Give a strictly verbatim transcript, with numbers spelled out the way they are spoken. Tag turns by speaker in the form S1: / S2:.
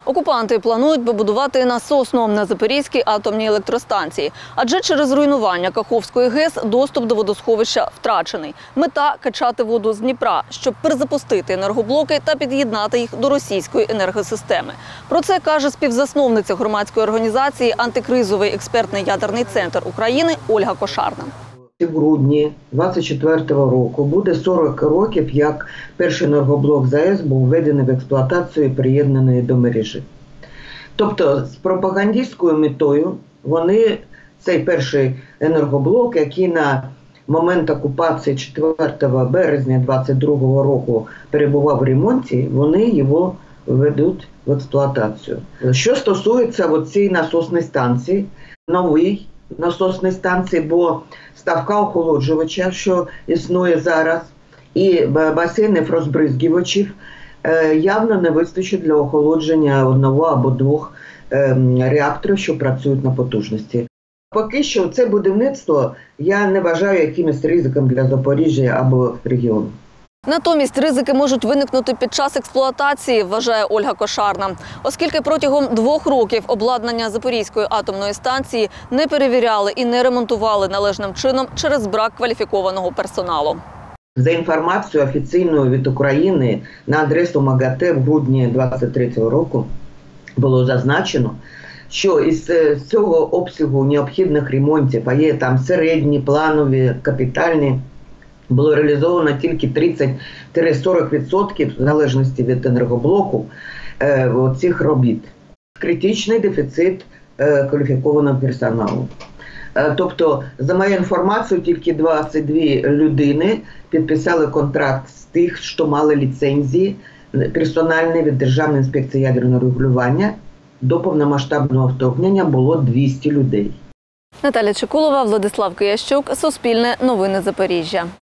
S1: Окупанти планують побудувати насосну на Запорізькій атомній електростанції. Адже через руйнування Каховської ГЕС доступ до водосховища втрачений. Мета – качати воду з Дніпра, щоб перезапустити енергоблоки та під'єднати їх до російської енергосистеми. Про це каже співзасновниця громадської організації «Антикризовий експертний ядерний центр України» Ольга Кошарна.
S2: В грудні двадцять четвертого року буде сорок років, як перший енергоблок ЗАЕС був введений в експлуатацію і приєднаний до мережі. Тобто з пропагандистською метою вони, цей перший енергоблок, який на момент окупації четвертого березня двадцять другого року перебував в ремонті, вони його ведуть в експлуатацію. Що стосується цієї насосної станції, новий насосної станції, бо ставка охолоджувача, що існує зараз, і басейнів розбризгувачів явно не вистачить для охолодження одного або двох реакторів, що працюють на потужності. Поки що це будівництво я не вважаю якимось ризиком для Запоріжжя або регіону.
S1: Натомість ризики можуть виникнути під час експлуатації, вважає Ольга Кошарна. Оскільки протягом двох років обладнання Запорізької атомної станції не перевіряли і не ремонтували належним чином через брак кваліфікованого персоналу.
S2: За інформацією офіційною від України на адресу МАГАТЕ в грудні двадцять третього року було зазначено, що із цього обсягу необхідних ремонтів, а є там середні, планові, капітальні, було реалізовано тільки тридцять до сорока відсотків в залежності від енергоблоку е, цих робіт. Критичний дефіцит е, кваліфікованого персоналу. Е, тобто, за моєю інформацією, тільки двадцять дві людини підписали контракт з тих, що мали ліцензії персональні від Державної інспекції ядерного регулювання. До повномасштабного вторгнення було двісті людей.
S1: Наталя Чекулова, Владислав Киящук, Суспільне новини Запоріжжя.